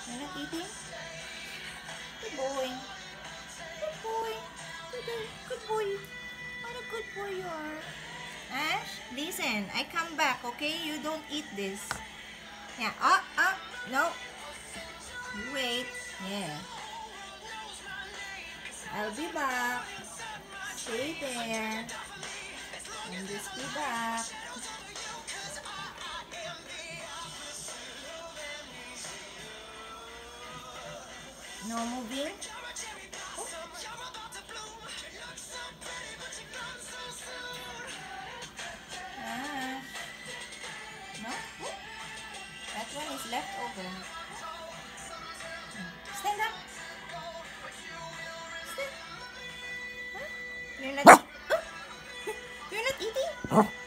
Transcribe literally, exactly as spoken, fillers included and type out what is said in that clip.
You're not eating? Good boy. Good boy. Good, good, good boy. What a good boy you are. Ash, listen. I come back, okay? You don't eat this. Yeah. Up, up. No. You wait. Yeah. I'll be back. Stay there. And just be back. No moving? Oh. Ah. No? Oh. That one is left over. Stand up. Stand. Huh? You're not. Oh. You're not eating?